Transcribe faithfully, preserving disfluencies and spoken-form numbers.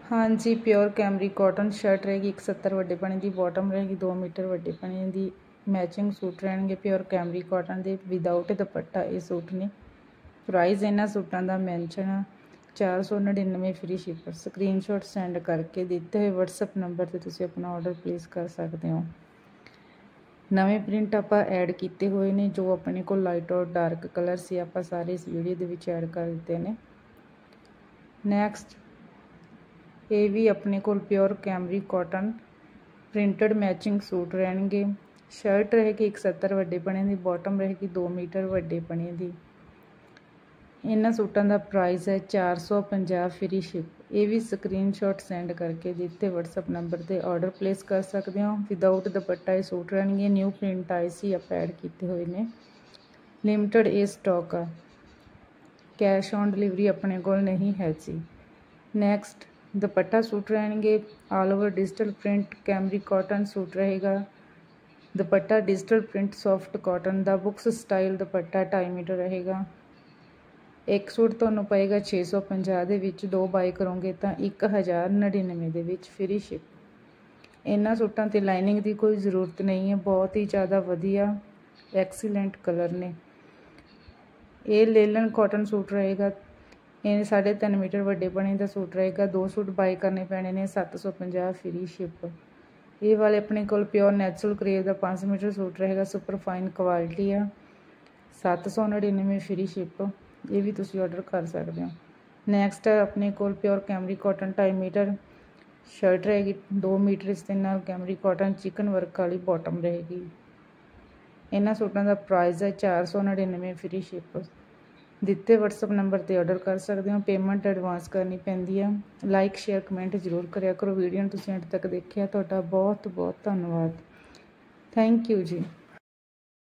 हाँ जी, pure cambric cotton shirt रहेगी एक सत्तर वड्डे पने की, बॉटम रहेगी दो मीटर वड्डे पने की। मैचिंग सूट रहणगे प्योर कैमरी कॉटन के विदाउट दुपट्टा। ये सूट ने प्राइस इन्होंने सूटों का मैंशन आ चार सौ नड़िनवे फ्री शिपर। स्क्रीनशॉट सेंड करके दिते हुए वट्सअप नंबर से तुसीं अपना ऑर्डर प्लेस कर सकते हो। नवे प्रिंट आप ऐड किए हुए ने जो अपने को लाइट और डार्क कलर से आप सारे इस वीडियो के विच ऐड कर दिते हैं। नैक्सट ये भी अपने को pure cambric cotton printed matching suit रहणगे। शर्ट रहेगी एक सत्तर वड्डे पने की, बॉटम रहेगी दो मीटर वड्डे पने की। इन्होंने सूटों का प्राइस है चार सौ पंजाह फ्री शिप। ये भी स्क्रीनशॉट सेंड करके दिते वट्सअप नंबर से ऑर्डर प्लेस कर सकते हो। विदाउट दुपट्टा ये सूट रहणगे। न्यू प्रिंट आए सी आप ऐड किए हुए हैं। लिमिटेड ये स्टॉक आ, कैश ऑन डिलीवरी अपने को नहीं है जी। नैक्सट दुपट्टा सूट रहणगे all over digital print cambric cotton suit रहेगा। दुपट्टा डिजिटल प्रिंट सॉफ्ट कॉटन का बुक्स स्टाइल दुपट्टा ढाई मीटर रहेगा। एक सूट तुहानूं पएगा छे सौ पंजाह दे विच, दो बाय करोगे तो एक हज़ार नड़िनवे दे विच फ्री शिप। इन्हां सूटां ते लाइनिंग की कोई ज़रूरत नहीं है, बहुत ही ज़्यादा वधिया एक्सीलेंट कलर ने। ये लेलन कॉटन सूट रहेगा। ये साढ़े तीन मीटर वड्डे पने का सूट रहेगा। दो सूट बाय करने पैने ने सत्त सौ पंजाह फ्री शिप। ये वाले अपने को प्योर नैचुरल करेब का पाँच मीटर सूट रहेगा। सुपर फाइन क्वालिटी आ, सत्त सौ नड़िनवे फ्री शिप। ये भी तुसी ऑर्डर कर सकते हो। नैक्सट अपने को प्योर कैमरी कॉटन ढाई मीटर शर्ट रहेगी, दो मीटर इस नाल कैमरी कॉटन चिकन वर्क वाली बॉटम रहेगी। इन्होंने सूटों का प्राइस है चार सौ नड़िनवे फ्री शिप। दिते वट्सअप नंबर पर ऑर्डर कर सकते हो। पेमेंट एडवांस करनी पैंदी है। लाइक शेयर कमेंट जरूर करिया करो। वीडियो तुसीं अंत तक देखिया, तुहाडा बहुत बहुत धन्यवाद। Thank you ji.